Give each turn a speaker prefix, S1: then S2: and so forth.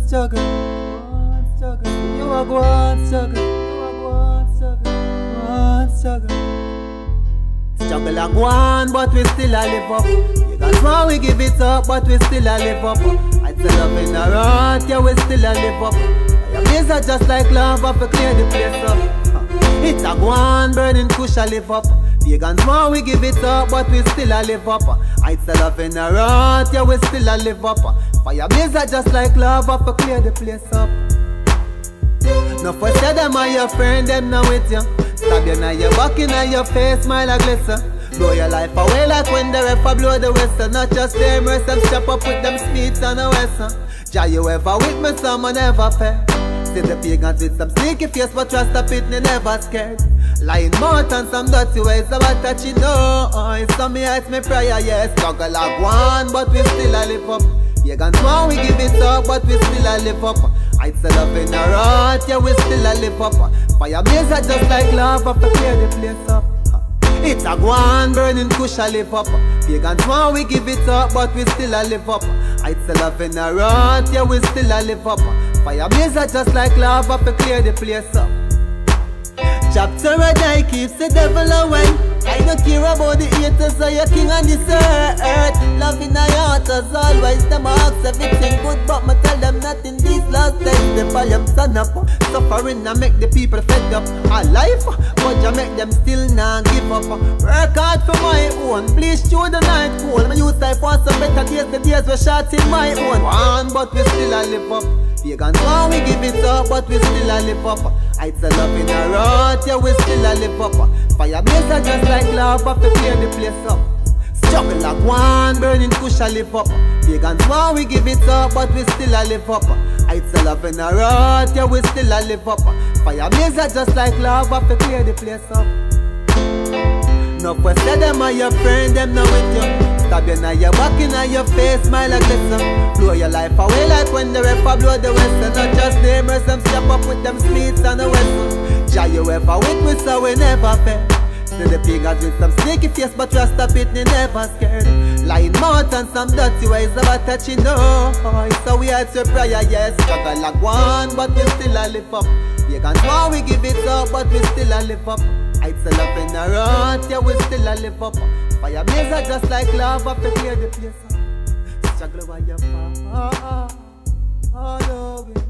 S1: struggle. You are go on struggle. You are go on struggle. Go on struggle. Struggle and go on, but we still a live up. You got small, we give it up, but we still a live up. I tell love in a rot, yeah, we still a live up. Your days are just like lava for clear the place up. It's a go on, burning push a live up. Pagans more, we give it up, but we still a live up. I tell love in a rot, yeah, we still a live up. Fire blaze are just like lava for clear the place up. No for say them are your friend, them now with you. Stab you now your back in your face, smile a glisten. Blow your life away like when the rapper blow the whistle. Not just them rest, them step up with them speeds on the western. Jah you ever with me, someone never fair. See the pagans with some sneaky face, but trust up it, they never scared. Lying mouth and some dirty ways about touching no. It's some me heights, me prayer, yes. Struggle like one, but we still a live up. Pagans more, we give it up, but we still a live up. I tell love in a rot, yeah, we still a live up. Fire blaze are just like lava for clear the place up. It's a go on, burning push a live up. Pagans more, we give it up, but we still a live up. I tell love in a rot, yeah, we still a live up. Fire blaze are just like lava for clear the place up. Chapter a die keeps the devil away. I don't care about the haters or your king on this earth. Love in your heart as always. Them ask everything good, but me tell them not in these last days. The volume stand up. Suffering and make the people fed up. A life, but you make them still not give up. Work hard for my own, bleach through the night cold. My youth life want some better days, the days were short in my own. One, but we still a live up. Pagans more, we give it up, but we still a live up. I tell love in a rot, yeah, we still a live up. Fire blaze are just like lava to clear the place up. Struggle like one, burning push a live up. Pagans more, we give it up, but we still a live up. I tell love in a rot, yeah, we still a live up. Fire blaze are just like lava to clear the place up. No for say them are your friend, them not with you. Stab you now your back in your face, smile like glisten. Blow your life away like when the rapper blow the western. Not just namers, them step up with them speeds on the western. Jah you ever with me, so we never fair. See the pagans with some sneaky face, but trust up it, they never scared. Lying mouth and some dirty ways about touching no. So we had to prayer, yes. Struggle like one, but we still a live up. Pagans more, we give it up, but we still a live up. I tell love in a rot, yeah, we still a live up. Fire blaze are just like lava to clear the place up. Struggle while you fall all over.